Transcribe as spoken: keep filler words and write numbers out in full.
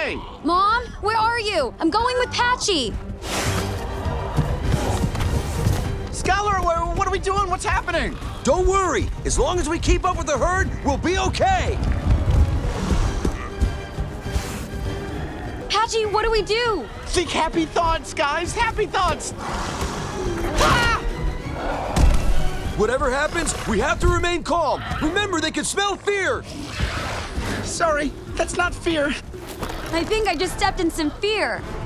okay. Mom, where are you? I'm going with Patchy. Skylar, wha- what are we doing? What's happening? Don't worry. As long as we keep up with the herd, we'll be okay. Patchy, what do we do? Think happy thoughts, guys. Happy thoughts. Ah! Whatever happens, we have to remain calm. Remember, they can smell fear. Sorry, that's not fear. I think I just stepped in some fear.